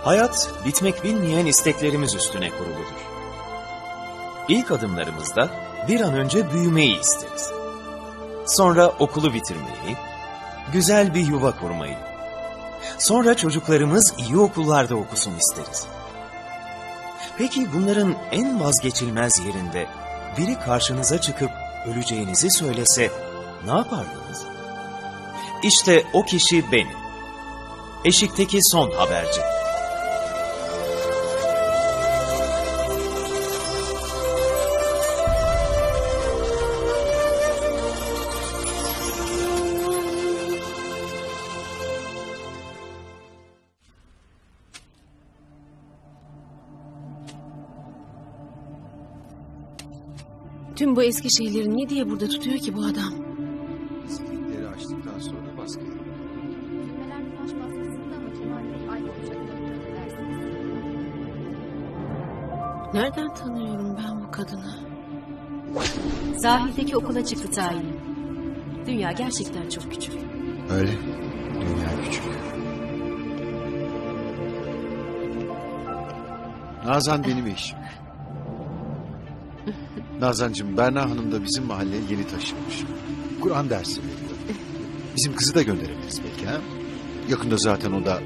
Hayat, bitmek bilmeyen isteklerimiz üstüne kuruludur. İlk adımlarımızda bir an önce büyümeyi isteriz. Sonra okulu bitirmeyi, güzel bir yuva kurmayı. Sonra çocuklarımız iyi okullarda okusun isteriz. Peki bunların en vazgeçilmez yerinde biri karşınıza çıkıp öleceğinizi söylese ne yapardınız? İşte o kişi benim. Eşikteki son haberci. Tüm bu eski şeyleri ne diye burada tutuyor ki bu adam? Silikleri açtıktan sonra baskı. Nereden tanıyorum ben bu kadını? Sahildeki okula çıktı tayin. Dünya gerçekten çok küçük. Öyle. Dünya küçük. Nazan benim eşim. Nazancığım, Berna Hanım da bizim mahalleye yeni taşınmış. Kur'an dersi veriyor. Bizim kızı da gönderebiliriz belki ha? Yakında zaten o da...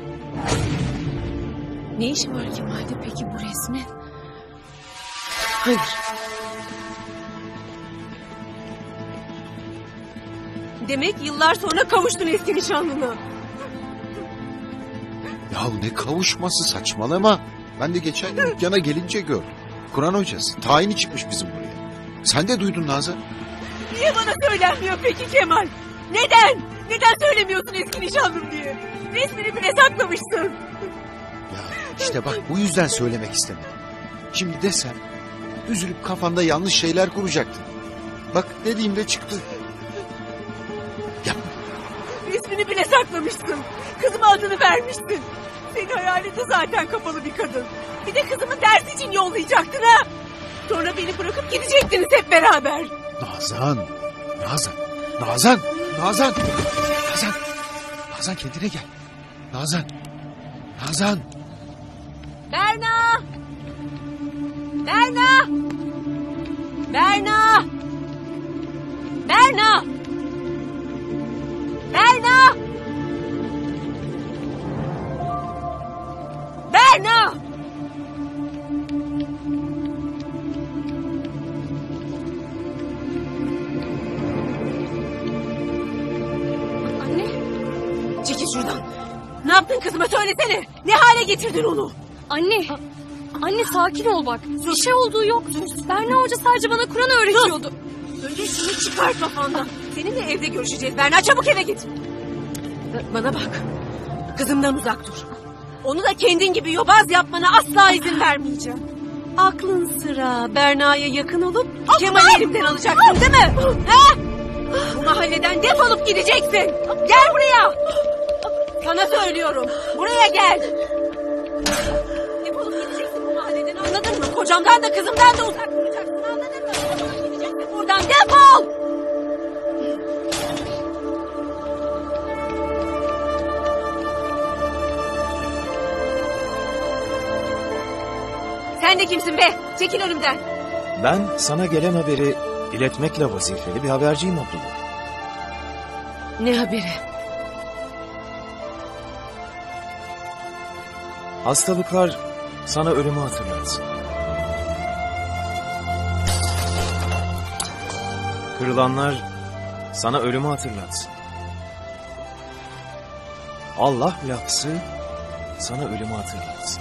Ne işi var Kemal'de peki bu resmin? Hayır. Demek yıllar sonra kavuştun eski nişanlına. Ya ne kavuşması, saçmalama. Ben de geçen gün dükkana gelince gördüm. Kur'an hocası. Tayini çıkmış bizim buraya. Sen de duydun Nazan. Niye bana söylenmiyor peki Kemal? Neden? Neden söylemiyorsun eski nişanlım diye? Resmini bile saklamışsın. Ya işte bak bu yüzden söylemek istemedim. Şimdi desem üzülüp kafanda yanlış şeyler kuracaktın. Bak dediğimde çıktı. Yapma. Resmini bile saklamışsın. Kızıma adını vermiştin. Senin hayalinde zaten kapalı bir kadın. Bir de kızımı ders için yollayacaktın ha. Sonra beni bırakıp gidecektiniz hep beraber. Nazan. Nazan. Nazan. Nazan. Nazan. Nazan kendine gel. Nazan. Nazan. Berna! Berna! Berna! Berna! Berna! Berna! Anne! Çekil şuradan. Ne yaptın kızıma söylesene. Ne hale getirdin onu? Anne! Anne sakin ol bak. Bir şey olduğu yok. Berna Hoca sadece bana Kur'an öğretiyordu. Önce şunu çıkar kafandan. Seninle evde görüşeceğiz Berna. Çabuk eve git. Bana bak. Kızımdan uzak dur. Onu da kendin gibi yobaz yapmana asla izin vermeyeceğim. Aklın sıra Berna'ya yakın olup Kemal'i elimden alacaksın değil mi? He? Bu mahalleden defolup gideceksin. Gel buraya. Sana söylüyorum. Buraya gel. Defolup gideceksin bu mahalleden, anladın mı? Kocamdan da kızımdan da uzak duracaksın, anladın mı? Defolup gideceksin buradan, defol. Sen de kimsin be? Çekil önümden. Ben sana gelen haberi iletmekle vazifeli bir haberciyim Abdullah. Ne haberi? Hastalıklar sana ölümü hatırlatsın. Kırılanlar sana ölümü hatırlatsın. Allah lafzı sana ölümü hatırlatsın.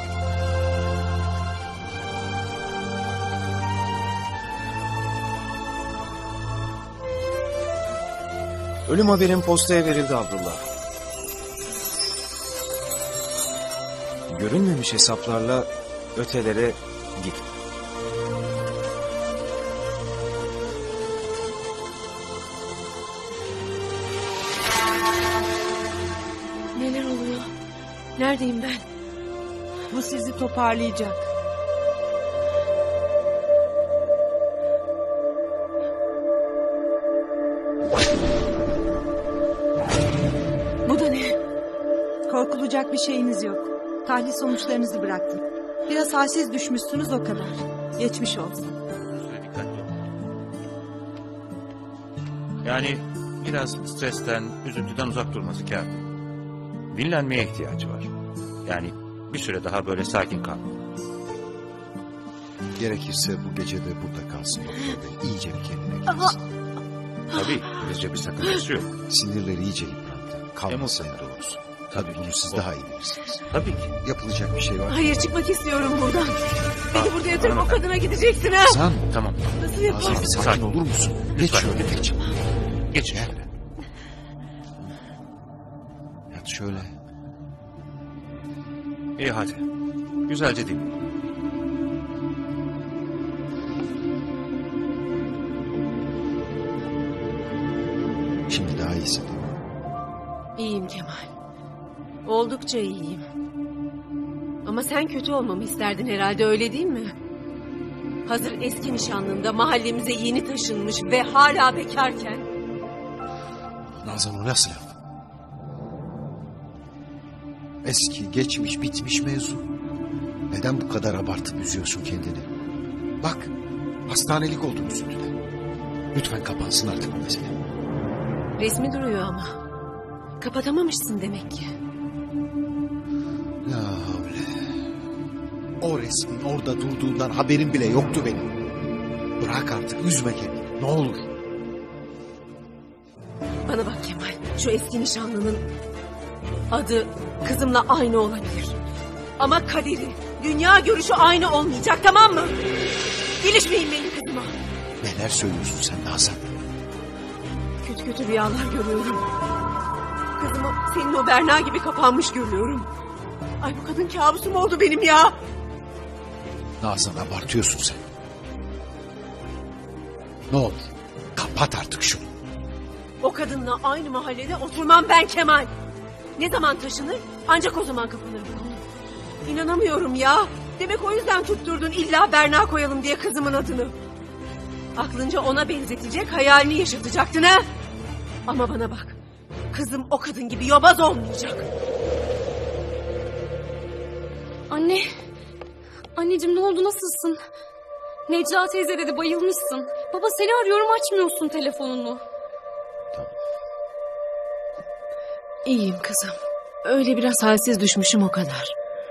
Ölüm haberin postaya verildi Abdullah. Görünmemiş hesaplarla ötelere git. Neler oluyor? Neredeyim ben? Bu sizi toparlayacak. Bu da ne? Korkulacak bir şeyiniz yok. Tahlil sonuçlarınızı bıraktım. Biraz halsiz düşmüşsünüz o kadar. Geçmiş olsun. Dikkatli ol. Yani biraz stresten, üzüntüden uzak durması kârdır. Dinlenmeye ihtiyacı var. Yani bir süre daha böyle sakin kalmalı. Gerekirse bu gece de burada kalsın doktor bey. İyice bir kendine gelsin. Tabii, bizce bir sakıncası yok. Sinirleri iyice yıprandı. Kalmasa Mutlaka. da olur. Tabii bunu siz daha iyi bilirsiniz. Tabii ki. Yapılacak bir şey var. Hayır, çıkmak istiyorum buradan. Beni burada yatırıp o hanımefendi. kadına gideceksin ha. Nazan, Tamam. Nasıl Nazan yaparsın? sakin olur musun? Geç Lütfen. şöyle geç. Geç. Gel. Yat şöyle. İyi hadi. Güzelce dinle. Şimdi daha iyisin. İyiyim Kemal. Oldukça iyiyim. Ama sen kötü olmamı isterdin herhalde, öyle değil mi? Hazır eski nişanlında mahallemize yeni taşınmış ve hala bekarken... Nazan o nasıl laf? Eski, geçmiş, bitmiş mevzu. Neden bu kadar abartıp üzüyorsun kendini? Bak, hastanelik oldun üzüntüden. Lütfen kapansın artık bu mesele. Resmi duruyor ama. Kapatamamışsın demek ki. Ya havle. O resmin orada durduğundan haberim bile yoktu benim. Bırak artık, üzme kendini. Ne olur. Bana bak Kemal, şu eski nişanlının adı kızımla aynı olabilir. Ama kaderi, dünya görüşü aynı olmayacak, tamam mı? İlişmeyin benim kızıma. Neler söylüyorsun sen Nazan? Kötü kötü rüyalar görüyorum. Kızımı senin o Berna gibi kapanmış görüyorum. Ay, bu kadın kabusum oldu benim ya. Nazan abartıyorsun sen. Ne olur kapat artık şunu. O kadınla aynı mahallede oturmam ben Kemal. Ne zaman taşınır? Ancak o zaman kapanır bu konu. İnanamıyorum ya. Demek o yüzden tutturdun illa Berna koyalım diye kızımın adını. Aklınca ona benzetecek, hayalini yaşatacaktın ha? Ama bana bak. Kızım o kadın gibi yobaz olmayacak. Anne. Anneciğim ne oldu, nasılsın? Necla teyze dedi bayılmışsın. Baba seni arıyorum, açmıyorsun telefonunu. İyiyim kızım. Öyle biraz halsiz düşmüşüm, o kadar.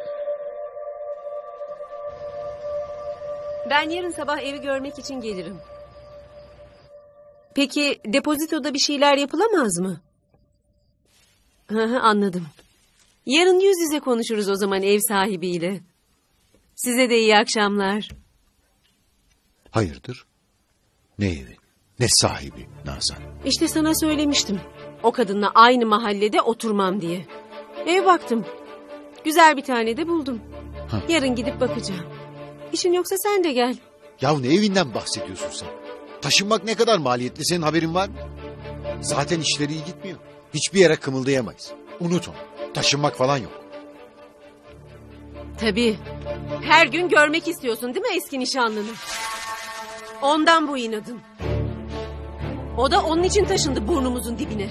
Ben yarın sabah evi görmek için gelirim. Peki depozitoda bir şeyler yapılamaz mı? Anladım. Yarın yüz yüze konuşuruz o zaman ev sahibiyle. Size de iyi akşamlar. Hayırdır? Ne evi? Ne sahibi Nazan? İşte sana söylemiştim. O kadınla aynı mahallede oturmam diye. Ev baktım. Güzel bir tane de buldum. Ha. Yarın gidip bakacağım. İşin yoksa sen de gel. Ya ne evinden bahsediyorsun sen? Taşınmak ne kadar maliyetli, senin haberin var mı? Zaten işleri iyi gitmiyor. Hiçbir yere kımıldayamayız. Unut onu. Taşınmak falan yok. Tabii. Her gün görmek istiyorsun değil mi eski nişanlını? Ondan bu inadın. O da onun için taşındı burnumuzun dibine.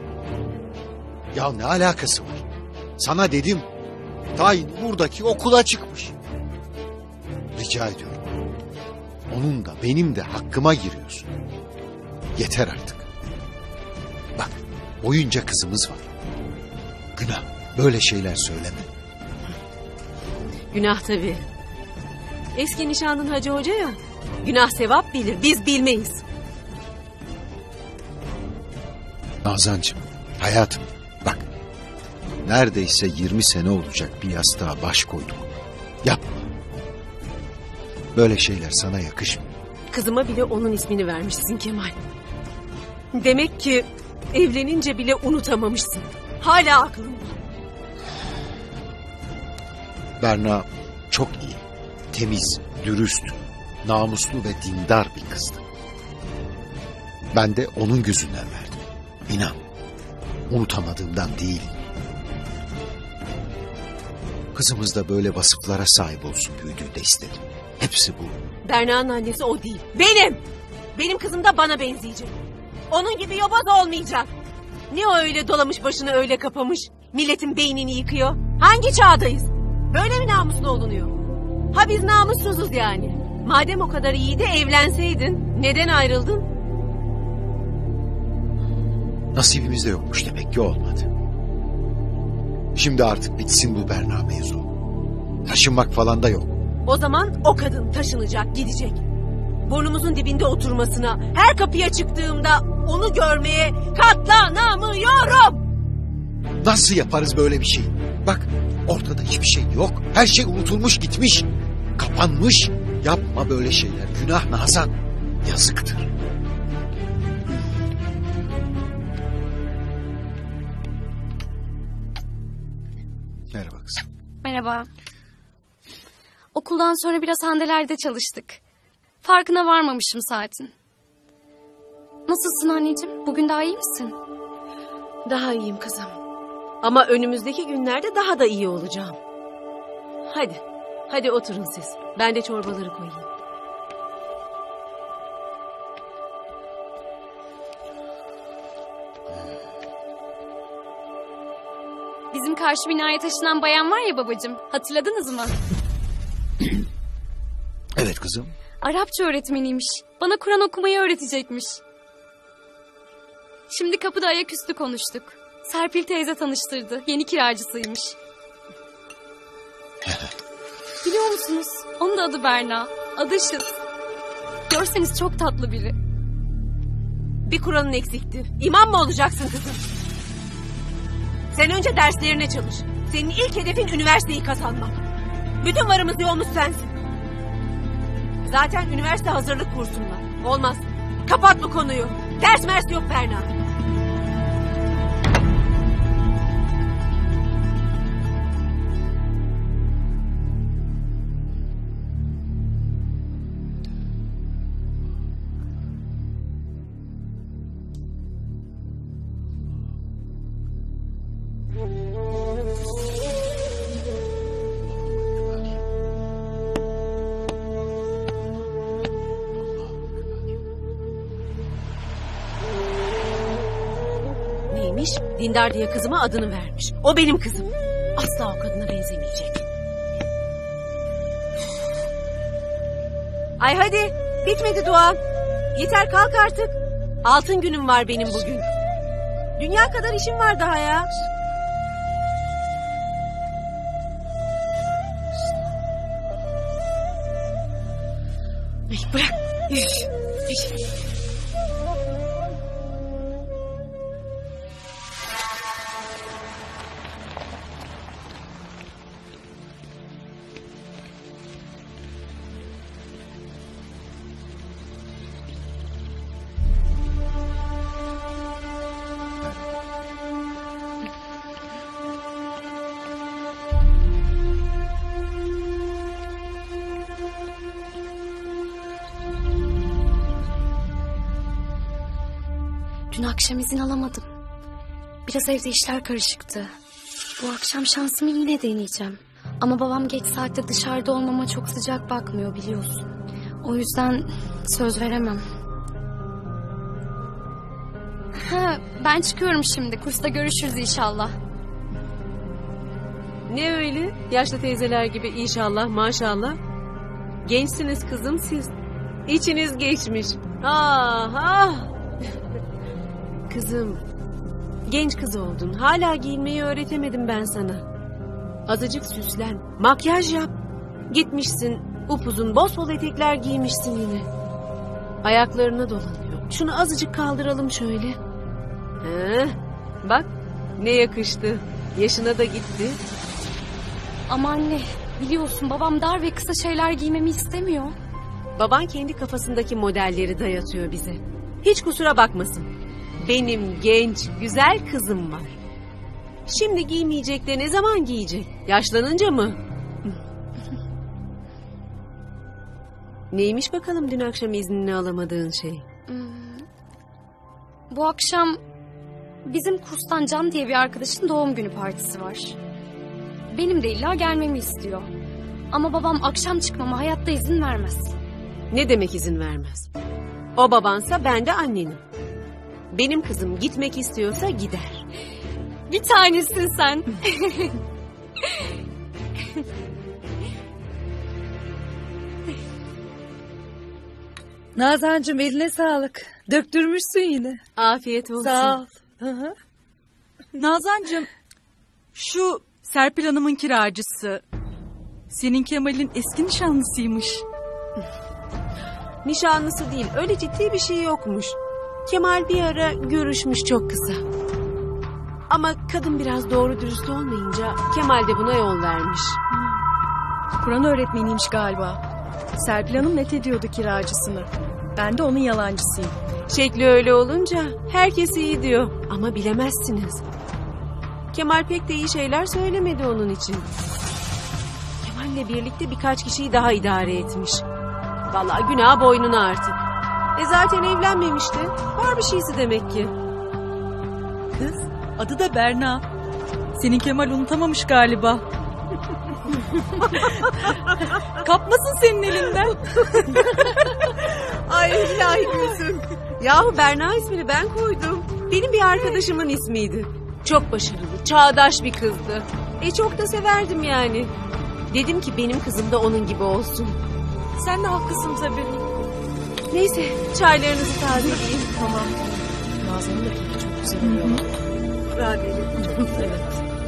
Ya ne alakası var? Sana dedim. Tayin buradaki okula çıkmış. Rica ediyorum. Onun da benim de hakkıma giriyorsun. Yeter artık. Bak, oyunca kızımız var. Günah, böyle şeyler söyleme. Günah tabii. Eski nişanlın Hacı Hoca ya. Günah sevap bilir, biz bilmeyiz. Nazancığım, hayatım, bak. Neredeyse 20 sene olacak bir yastığa baş koyduk. Yapma. Böyle şeyler sana yakışmıyor. Kızıma bile onun ismini vermişsin Kemal. Demek ki evlenince bile unutamamışsın. Hala aklında. Berna çok iyi, temiz, dürüst, namuslu ve dindar bir kızdı. Ben de onun gözünden verdim. İnan, unutamadığımdan değil. Kızımız da böyle vasıflara sahip olsun büyüdüğü de istedim. Hepsi bu. Berna'nın annesi o değil. Benim! Benim kızım da bana benzeyecek. Onun gibi yobaz olmayacak. Ne o öyle dolamış başını öyle kapamış? Milletin beynini yıkıyor. Hangi çağdayız? Böyle mi namuslu olunuyor? Ha biz namussuzuz yani. Madem o kadar iyiydi evlenseydin. Neden ayrıldın? Nasibimizde yokmuş demek ki, olmadı. Şimdi artık bitsin bu Berna mevzu. Taşınmak falan da yok. O zaman o kadın taşınacak, gidecek. Burnumuzun dibinde oturmasına, her kapıya çıktığımda onu görmeye katlanamıyorum. Nasıl yaparız böyle bir şey? Bak, ortada hiçbir şey yok. Her şey unutulmuş gitmiş. Kapanmış. Yapma böyle şeyler. Günah Nazan. Yazıktır. Merhaba kızım. Merhaba. Okuldan sonra biraz handelerde çalıştık. Farkına varmamışım saatin. Nasılsın anneciğim? Bugün daha iyi misin? Daha iyiyim kızım. Ama önümüzdeki günlerde daha da iyi olacağım. Hadi oturun siz. Ben de çorbaları koyayım. Bizim karşı binaya taşınan bayan var ya babacığım. Hatırladınız mı? Evet kızım. Arapça öğretmeniymiş. Bana Kur'an okumayı öğretecekmiş. Şimdi kapıda ayaküstü konuştuk. Serpil teyze tanıştırdı. Yeni kiracısıymış. Biliyor musunuz? Onun da adı Berna. Adaşız. Görseniz çok tatlı biri. Bir Kur'an'ın eksikti. İmam mı olacaksın kızım? Sen önce derslerine çalış. Senin ilk hedefin üniversiteyi kazanmak. Bütün varımız yoğumuz sensin. Zaten üniversite hazırlık kursun var. Olmaz. Kapat bu konuyu. Ders mers yok Berna. Neymiş? Dindar diye kızıma adını vermiş. O benim kızım. Asla o kadına benzemeyecek. Ay hadi. Bitmedi dua. Yeter kalk artık. Altın günüm var benim bugün. Dünya kadar işim var daha ya. Ay, bırak. Dün akşam izin alamadım. Biraz evde işler karışıktı. Bu akşam şansımı yine deneyeceğim. Ama babam geç saatte dışarıda olmama çok sıcak bakmıyor biliyorsun. O yüzden söz veremem. Ben çıkıyorum şimdi. Kursta görüşürüz inşallah. Ne öyle? Yaşlı teyzeler gibi inşallah maşallah. Gençsiniz kızım siz. İçiniz geçmiş. Ah. Kızım, genç kız oldun. Hala giyinmeyi öğretemedim ben sana. Azıcık süslen, makyaj yap. Gitmişsin, upuzun bosbol etekler giymişsin yine. Ayaklarına dolanıyor. Şunu azıcık kaldıralım şöyle. Bak, ne yakıştı. Yaşına da gitti. Ama anne, biliyorsun babam dar ve kısa şeyler giymemi istemiyor. Baban kendi kafasındaki modelleri dayatıyor bize. Hiç kusura bakmasın. Benim genç, güzel kızım var. Şimdi giymeyecek de ne zaman giyecek? Yaşlanınca mı? Neymiş bakalım dün akşam iznini alamadığın şey? Bu akşam bizim kurstan Can diye bir arkadaşın doğum günü partisi var. Benim de illa gelmemi istiyor. Ama babam akşam çıkmama hayatta izin vermez. Ne demek izin vermez? O babansa ben de annenim. Benim kızım gitmek istiyorsa gider. Bir tanesin sen. Nazancığım eline sağlık. Döktürmüşsün yine. Afiyet olsun. Sağ ol. Hı hı. Nazancığım, şu Serpil Hanım'ın kiracısı. Senin Kemal'in eski nişanlısıymış. Nişanlısı değil, öyle ciddi bir şey yokmuş. Kemal bir ara görüşmüş çok kısa. Ama kadın biraz doğru dürüst olmayınca Kemal de buna yol vermiş. Kur'an öğretmeniymiş galiba. Serpil Hanım net ediyordu kiracısını. Ben de onun yalancısıyım. Şekli öyle olunca herkes iyi diyor ama bilemezsiniz. Kemal pek de iyi şeyler söylemedi onun için. Kemal'le birlikte birkaç kişiyi daha idare etmiş. Vallahi günah boynuna artık. Zaten evlenmemişti. Var bir şeysi demek ki. Kız, adı da Berna. Senin Kemal unutamamış galiba. Kapmasın senin elinden. Ay ilahi gülsün. Yahu Berna ismini ben koydum. Benim bir arkadaşımın ismiydi. Çok başarılı, çağdaş bir kızdı. Çok da severdim yani. Dedim ki benim kızım da onun gibi olsun. Sen de haklısın tabii. Neyse, çaylarınızı tazeleyin. Tamam. Nazan'ın da keyfi çok güzel oluyor. Evet.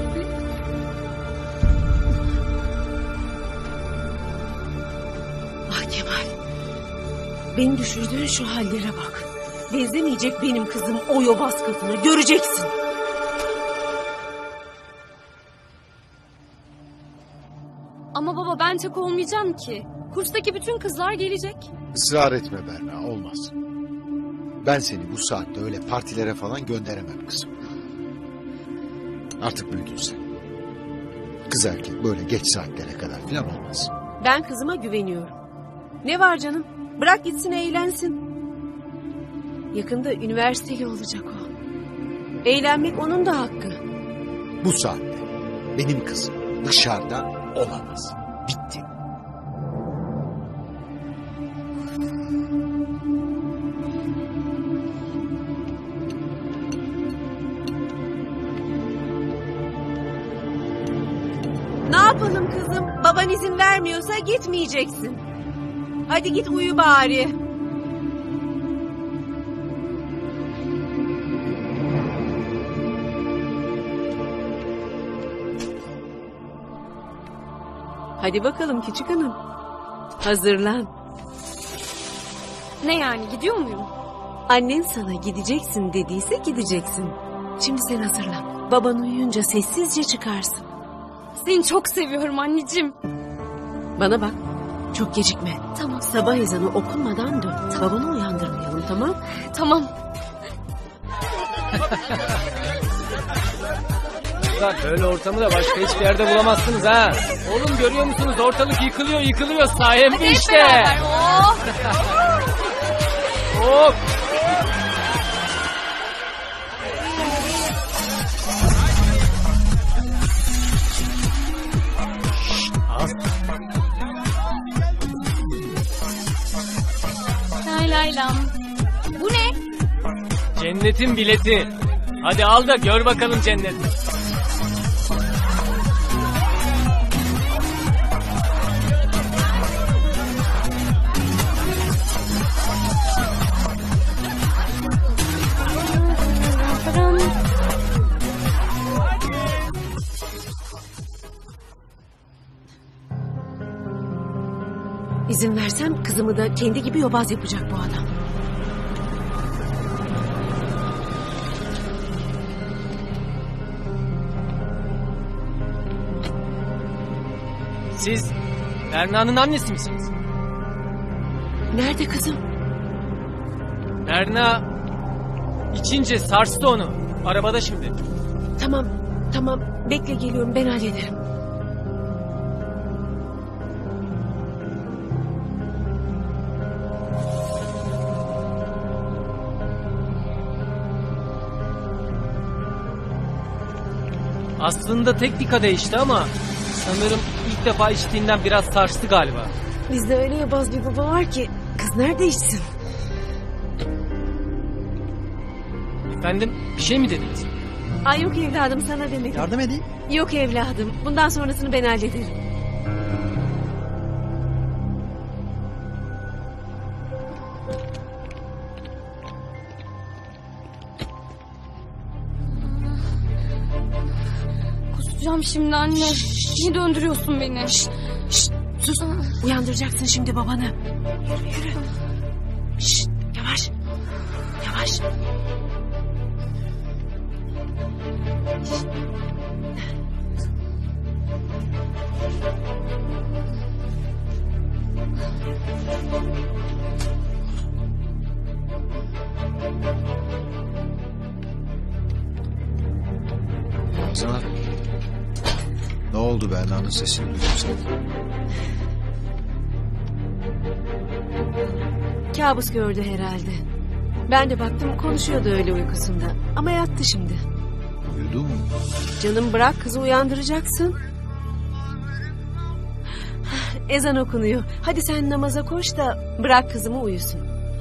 Ah Kemal. Beni düşürdüğün şu hallere bak. Benzemeyecek benim kızım o yobaz kadına. Göreceksin. Ama baba ben tek olmayacağım ki. Kurstaki bütün kızlar gelecek. Israr etme Berna, olmaz. Ben seni bu saatte öyle partilere falan gönderemem kızım. Artık büyüdün sen. Kız erkek böyle geç saatlere kadar falan olmaz. Ben kızıma güveniyorum. Ne var canım? Bırak gitsin eğlensin. Yakında üniversiteli olacak o. Eğlenmek onun da hakkı. Bu saatte benim kızım dışarıda olamaz. Bitti. Ne yapalım kızım? Baban izin vermiyorsa gitmeyeceksin. Hadi git uyu bari. Hadi bakalım küçük hanım. Hazırlan. Ne yani gidiyor muyum? Annen sana gideceksin dediyse gideceksin. Şimdi sen hazırlan. Baban uyuyunca sessizce çıkarsın. Seni çok seviyorum anneciğim. Bana bak. Çok gecikme. Tamam. Sabah ezanı okunmadan dön. Babanı uyandırmayalım, tamam? Tamam. Bak böyle ortamı da başka hiçbir yerde bulamazsınız ha. Oğlum görüyor musunuz? Ortalık yıkılıyor. Sayemde işte. Hop. Laylam. Bu ne? Cennetin bileti. Hadi al da gör bakalım cenneti. İzin versem kızımı da kendi gibi yobaz yapacak bu adam. Siz Berna'nın annesi misiniz? Nerede kızım? Berna içince sarstı onu. Arabada şimdi. Tamam. Bekle geliyorum, ben hallederim. Aslında tek bir kadeh içti ama sanırım ilk defa içtiğinden biraz sarstı galiba. Bizde öyle yobaz bir baba var ki kız nerede içsin? Efendim bir şey mi dediniz? Ay yok evladım, sana demedim. Yardım edeyim. Yok evladım, bundan sonrasını ben hallederim. Bayılacağım şimdi anne. Niye döndürüyorsun beni? Sus. Uyandıracaksın şimdi babanı. Yürü yürü. Şşt, yavaş. Yavaş. Ramazan. Ne oldu Berna'nın sesini duydum sen? Kabus gördü herhalde. Ben de baktım konuşuyordu öyle uykusunda. Ama yattı şimdi. Uyudu mu? Canım bırak kızı uyandıracaksın. Ezan okunuyor. Hadi sen namaza koş da bırak kızımı uyusun.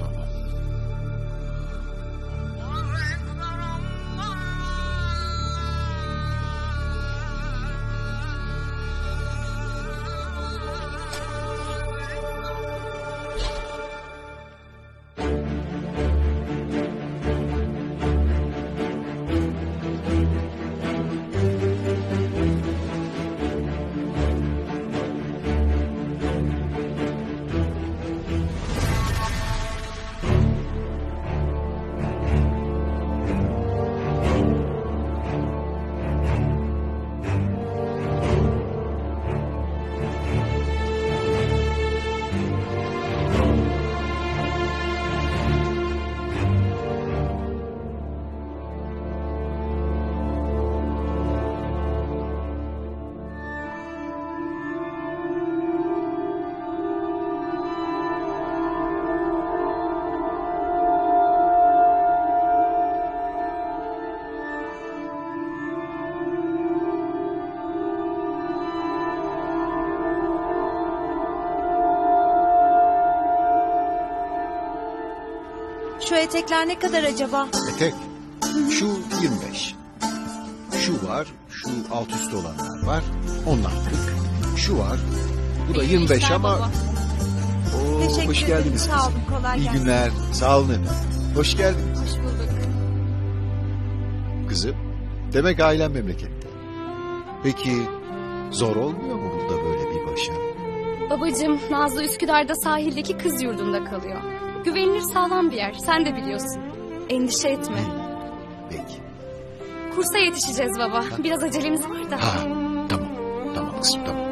Şu etekler ne kadar acaba? Etek. Şu 25. Şu var. Şu alt üstü olanlar var. Onlar 40. Şu var. Bu da 25 ama... Oo, Teşekkür hoş ederim. geldiniz Sağ kızım. olun, kolay İyi gelsin. günler. Sağ olun efendim. Hoş geldiniz. Hoş bulduk. Kızım. Demek ailen memlekette. Peki zor olmuyor mu burada böyle bir başa? Babacığım Nazlı Üsküdar'da sahildeki kız yurdunda kalıyor. Güvenilir sağlam bir yer. Sen de biliyorsun. Endişe etme. Peki. Kursa yetişeceğiz baba. Biraz acelemiz var da. Ha, tamam. Tamam kızım tamam.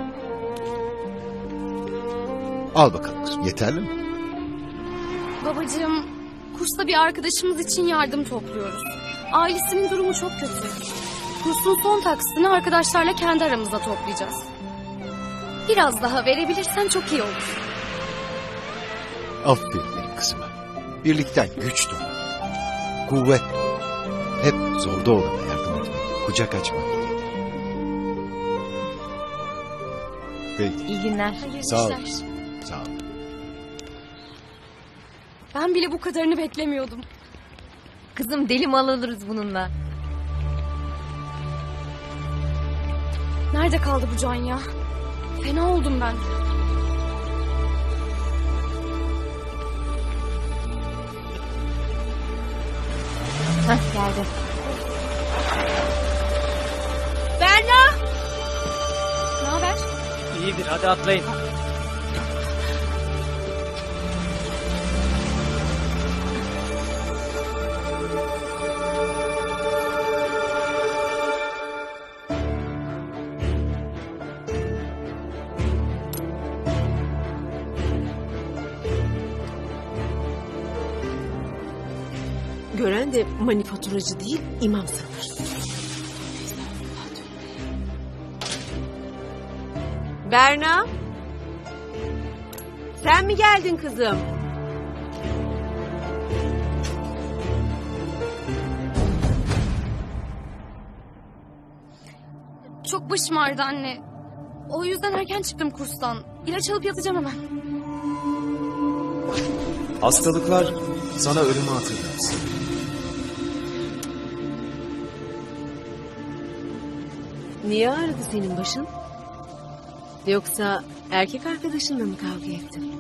Al bakalım kızım. Yeterli mi? Babacığım kursta bir arkadaşımız için yardım topluyoruz. Ailesinin durumu çok kötü. Kursun son taksitini arkadaşlarla kendi aramızda toplayacağız. Biraz daha verebilirsen çok iyi olur. Aferin benim kızıma. Birlikten güç doğar. Kuvvet doğar. Hep zorda olana yardım etmek, kucak açmak gerekir. Peki. İyi günler. Sağ ol. işler. Sağ ol. Ben bile bu kadarını beklemiyordum. Kızım deli mal alırız bununla. Nerede kaldı bu Can ya? Fena oldum ben. Hah geldi. Berna! Ne haber? İyidir hadi atlayın. Gören de manifaturacı değil, imam sanır. Berna? Sen mi geldin kızım? Çok başım ağrıdı anne. O yüzden erken çıktım kurstan. İlaç alıp yatacağım hemen. Hastalıklar sana ölümü hatırlarsın. Niye ağrıdı senin başın? Yoksa erkek arkadaşınla mı kavga ettin?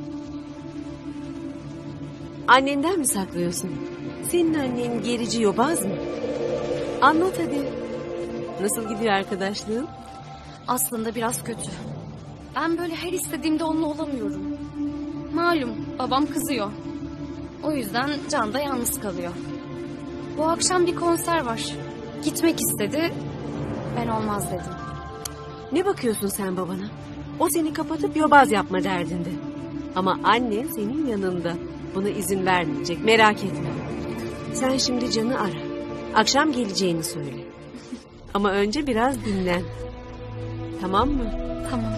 Annenden mi saklıyorsun? Senin annen gerici yobaz mı? Anlat hadi. Nasıl gidiyor arkadaşlığın? aslında biraz kötü. Ben böyle her istediğimde onunla olamıyorum. Malum babam kızıyor. O yüzden Can da yalnız kalıyor. Bu akşam bir konser var. Gitmek istedi. Ben olmaz dedim. Ne bakıyorsun sen babana? O seni kapatıp yobaz yapma derdinde. Ama annen senin yanında. Buna izin vermeyecek, merak etme. Sen şimdi Can'ı ara. Akşam geleceğini söyle. Ama önce biraz dinlen. Tamam mı? Tamam.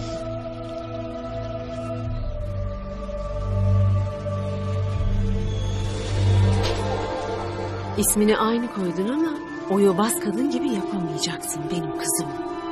İsmini aynı koydun ama o yobaz kadın gibi yapamayacaksın benim kızım.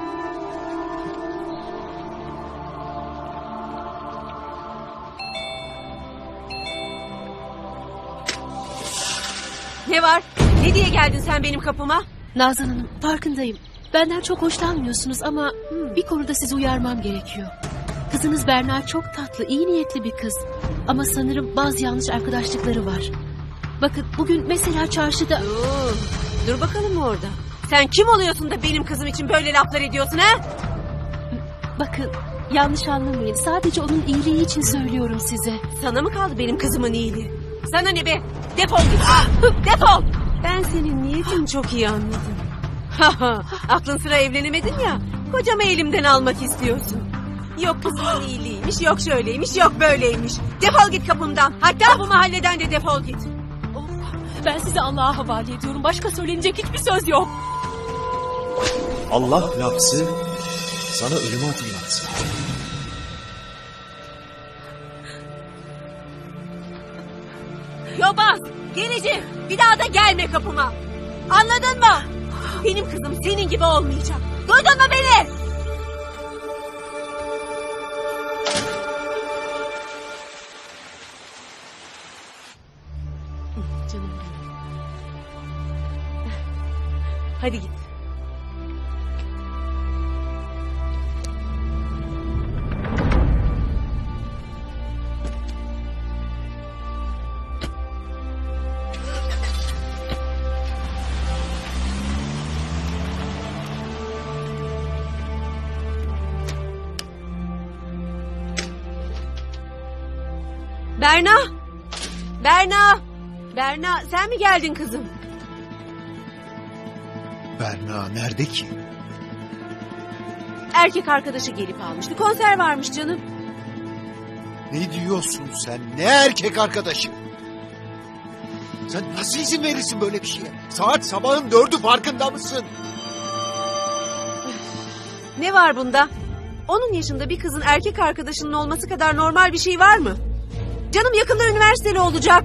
Ne var? Ne diye geldin sen benim kapıma? Nazan Hanım, farkındayım. Benden çok hoşlanmıyorsunuz ama bir konuda sizi uyarmam gerekiyor. Kızınız Berna çok tatlı, iyi niyetli bir kız. Ama sanırım bazı yanlış arkadaşlıkları var. Bakın bugün mesela çarşıda... Dur bakalım orada. Sen kim oluyorsun da benim kızım için böyle laflar ediyorsun ha? Bakın yanlış anlamayın. Sadece onun iyiliği için söylüyorum size. Sana mı kaldı benim kızımın iyiliği? Sana ne be? Defol git. Defol. Ben senin niyetini çok iyi anladım. Aklın sıra evlenemedin ya. Kocamı elimden almak istiyorsun. Yok kızımın iyiliğiymiş, yok şöyleymiş, yok böyleymiş. Defol git kapımdan. Hatta bu mahalleden de defol git. Ben sizi Allah'a havale ediyorum. Başka söylenecek hiçbir söz yok. Allah lafzı sana ölümü hatırlatsın. Yobaz, gerici, bir daha da gelme kapıma. Anladın mı? Benim kızım senin gibi olmayacak. Duydun mu beni? Canım benim. Hadi git. Berna! Berna! Berna sen mi geldin kızım? Berna nerede ki? Erkek arkadaşı gelip almıştı. Konser varmış canım. Ne diyorsun sen? Ne erkek arkadaşı? Sen nasıl izin verirsin böyle bir şeye? Saat sabahın 4'ü farkında mısın? Ne var bunda? Onun yaşında bir kızın erkek arkadaşının olması kadar normal bir şey var mı? Canım yakında üniversiteli olacak.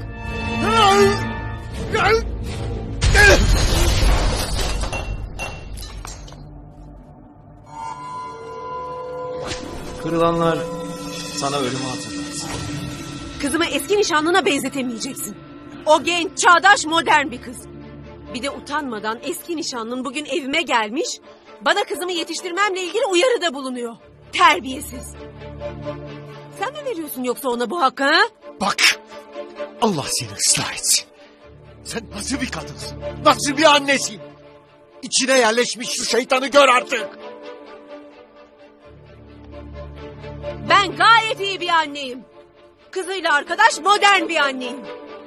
Kırılanlar sana ölümü hatırlatsın. Kızımı eski nişanlına benzetemeyeceksin. O genç, çağdaş, modern bir kız. Bir de utanmadan eski nişanlın bugün evime gelmiş... ...bana kızımı yetiştirmemle ilgili uyarıda bulunuyor. Terbiyesiz. Sen mi veriyorsun yoksa ona bu hakkı ha? Bak! Allah seni ıslah etsin. Sen nasıl bir kadınsın? Nasıl bir annesin? İçine yerleşmiş şu şeytanı gör artık. Ben gayet iyi bir anneyim. Kızıyla arkadaş modern bir anneyim.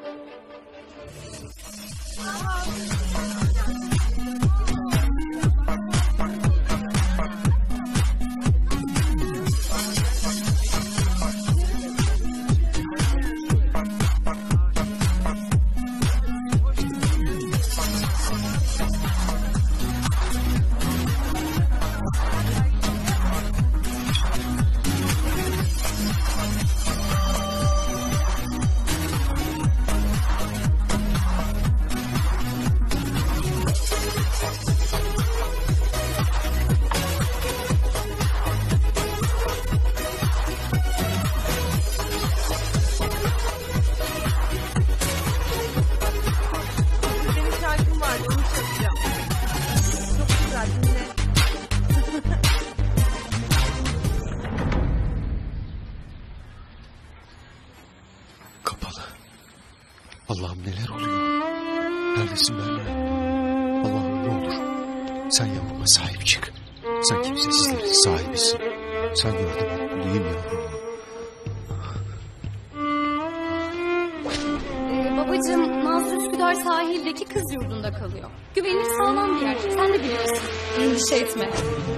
Allah'ım neler oluyor? Neredesin Berna? Allah'ım ne olur sen yavruma sahip çık. Sen kimsesizlerin sahibisin. Sen yardım mutluyum yavrum. Babacığım, Nazlı Üsküdar sahildeki kız yurdunda kalıyor. Güvenilir, sağlam bir yer. Sen de biliyorsun. Endişe etme.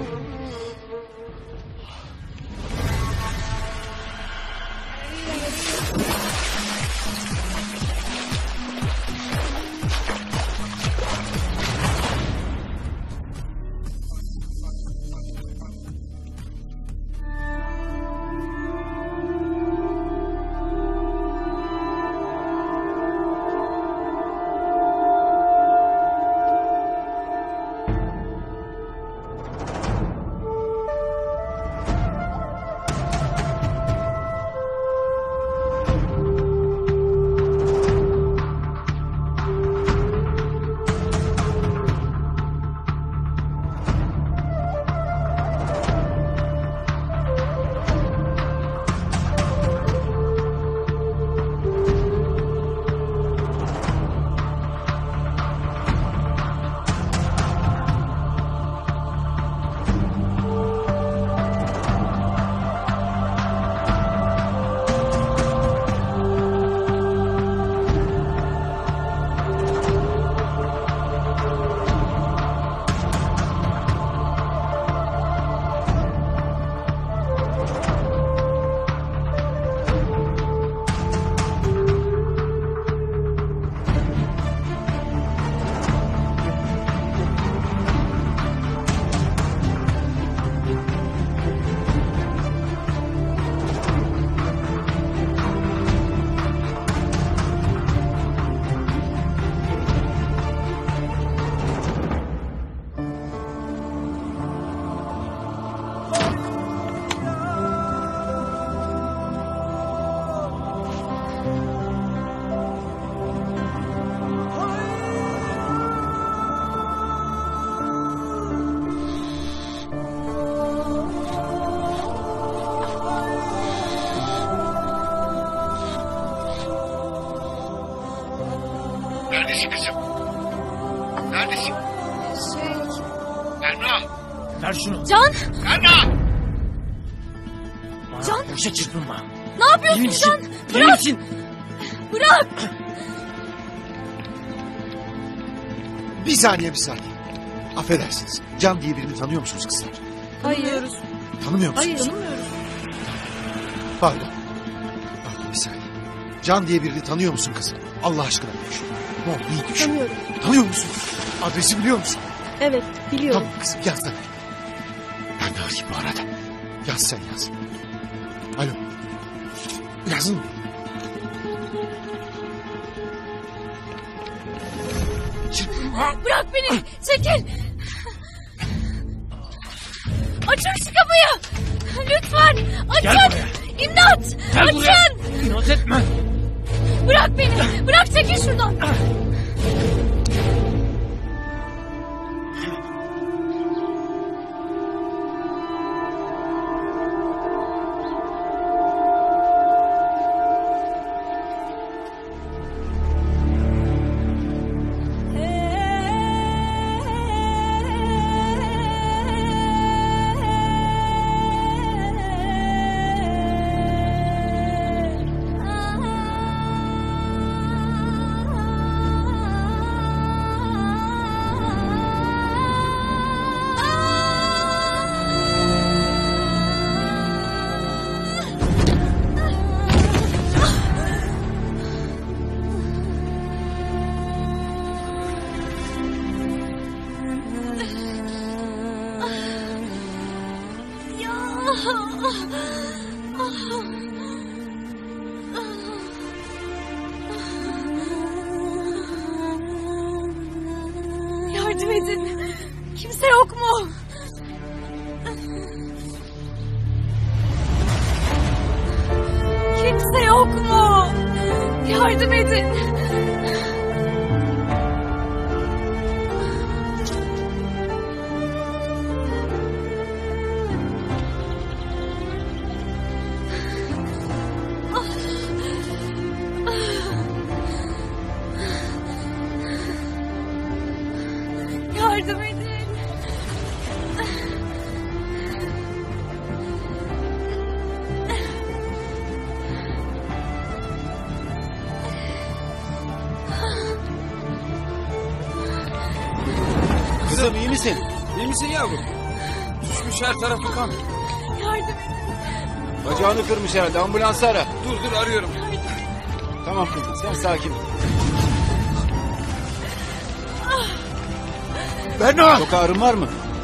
Neredesin kızım? Neredesin? Berna! Ver şunu. Can! Berna! Can! Boşa çırpınma. Ne yapıyorsun Can? Bırak! Bırak! Bir saniye. Affedersiniz. Can diye birini tanıyor musunuz kızlar? Hayır. Tanımıyor musunuz? Hayır, tanımıyoruz. Pardon bir saniye. Can diye birini tanıyor musun kızım? Allah aşkına düşün. Ne oldu iyi düşün. Tanıyorum. Tanıyor musun? Adresi biliyor musun? Evet, biliyorum. Tamam kızım yazsana. Ben de arayayım bu arada. Yaz sen yaz. Alo. Yazın mı? Bırak beni! Çekil! Açın şu kapıyı! Lütfen! Açın! Gel buraya. İmdat! Gel Açın! buraya. İnat etme. Bırak beni! Bırak çekil şuradan! Yardım edin. Kimse yok mu? Kimse yok mu? Yardım edin. Yardım edin. Kızım iyi misin? İyi misin yavrum? Düşmüş her tarafı kan. Yardım et. Bacağını kırmış herhalde. Ambulansı ara. Dur arıyorum. Tamam kızım sen sakin ol. Berna! Çok ağrın var mı?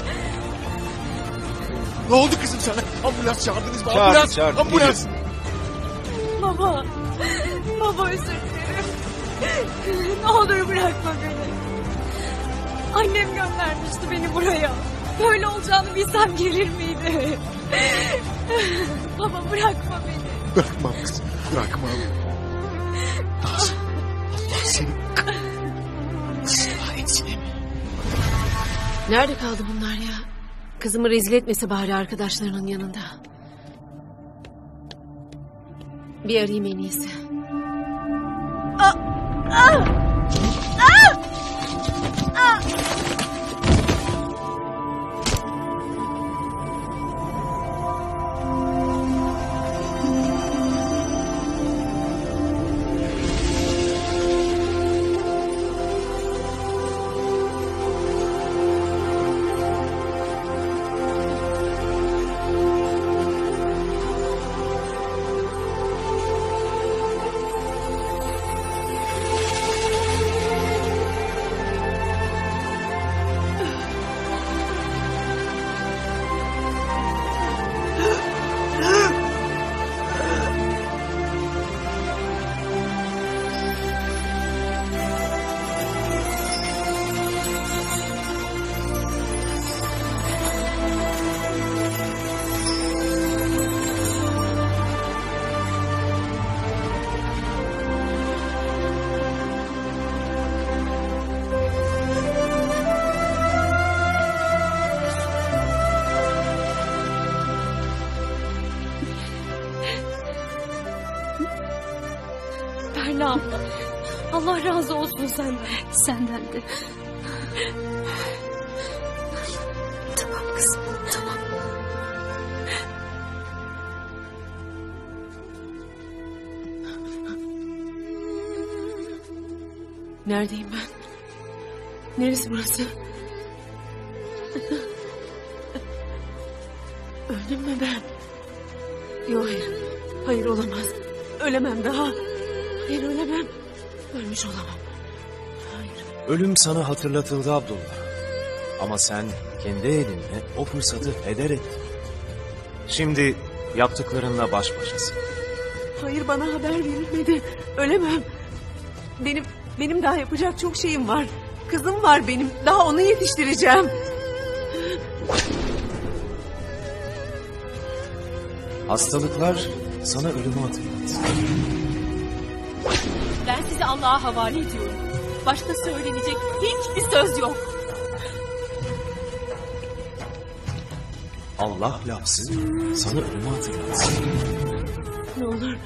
Ne oldu kızım sana? Ambulans çağırdınız mı? Çağırdım. Ambulans! Baba. Baba özür dilerim. Ne olur bırakma beni. Annem göndermişti beni buraya. Böyle olacağını bilsem gelir miydi? Baba bırakma beni. Bırakmam kızım. Bırakmam. Nazan. Allah seni ıslah etsin mi? Nerede kaldı bunlar ya? Kızımı rezil etmese bari arkadaşlarının yanında. Bir arayayım en iyisi. Berna abla. Allah razı olsun senden. Senden de. Tamam kızım, tamam. Neredeyim ben? Neresi burası? Öldüm mü ben? Yok hayır. Hayır olamaz. Ölemem daha. Hayır ölemem. Ölmüş olamam. Hayır. Ölüm sana hatırlatıldı Abdullah. Ama sen kendi elinle o fırsatı heder ettin. Şimdi yaptıklarınla baş başasın. Hayır bana haber verilmedi. Ölemem. Benim daha yapacak çok şeyim var. Kızım var benim. Daha onu yetiştireceğim. Hastalıklar sana ölümü hatırlattı. Ben sizi Allah'a havale ediyorum. Başka söylenecek hiçbir söz yok. Allah lafzı sana ölümü hatırlatsın. Ne olur.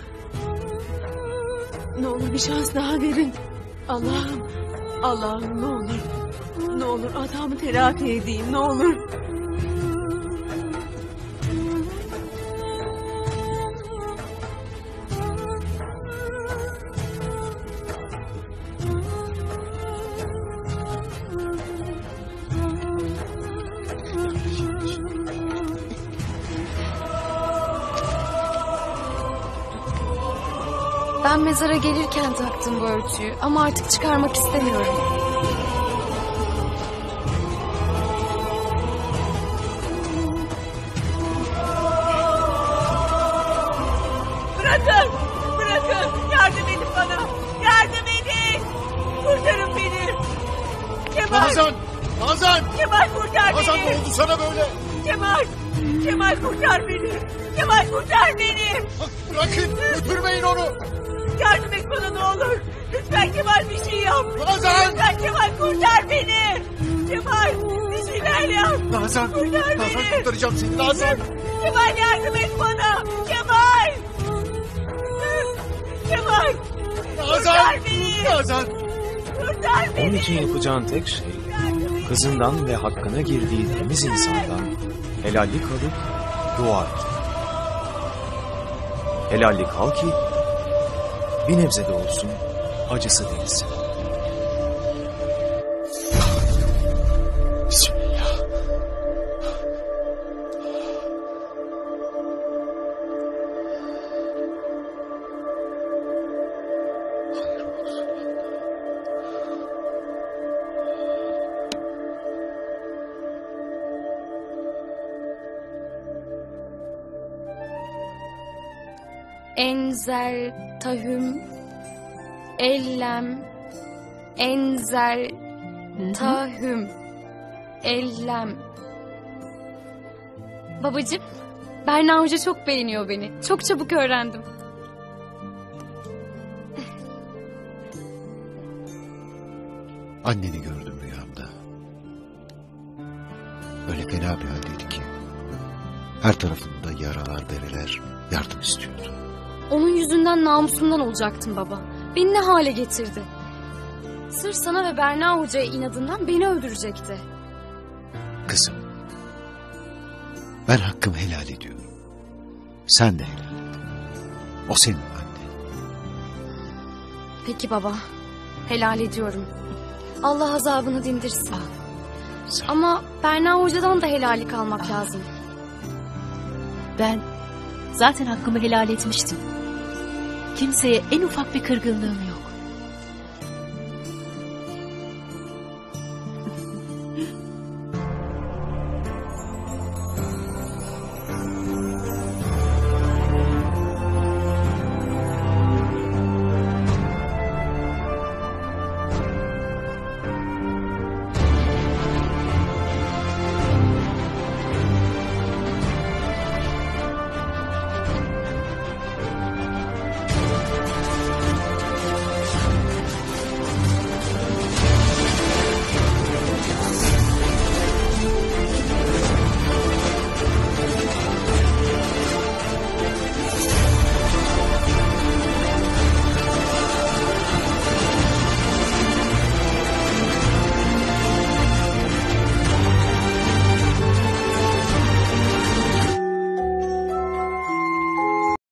Ne olur bir şans daha verin. Allah'ım. Allah'ım ne olur. Ne olur hatamı telafi edeyim ne olur. Ben mezara gelirken taktım bu örtüyü ama artık çıkarmak istemiyorum. Bırakın! Bırakın! Yardım edin bana! Yardım edin! Kurtarın beni! Kemal! Nazan! Nazan! Kemal kurtar Nazan beni! ne oldu sana böyle? Kemal! Kemal kurtar beni! Kemal kurtar beni! Bırakın! Götürmeyin onu! Yardım et bana ne olur! Lütfen Kemal bir şey yap! Nazan! Lütfen Kemal kurtar beni! Kemal bir şeyler yap! Nazan! Kurtar Nazan beni! kurtaracağım seni Nazan! Kemal yardım et bana! Kemal! Kemal! Nazan! Kurtar beni! Nazan! Kurtar beni! Onun için yapacağın tek şey kızından ve hakkına girdiği temiz insandan helallik alıp dua et. Helallik al ki bir nebze de olsun acısı değilsin. Bismillah. enzer tahüm ellem enzer tahüm ellem. Babacığım, Berna Hoca çok beğeniyor beni. Çok çabuk öğrendim. Anneni gördüm rüyamda. Öyle fena bir haldeydi ki. Her tarafında yaralar, bereler, yardım istiyordu. Onun yüzünden namusumdan olacaktım baba. Beni ne hale getirdi? Sırf sana ve Berna Hoca'ya inadından beni öldürecekti. Kızım, ben hakkımı helal ediyorum. Sen de helal et. O senin annen. Peki baba, helal ediyorum. Allah azabını dindirsin. Ama Berna Hoca'dan da helallik almak lazım. Ben zaten hakkımı helal etmiştim. Kimseye en ufak bir kırgınlığım yok.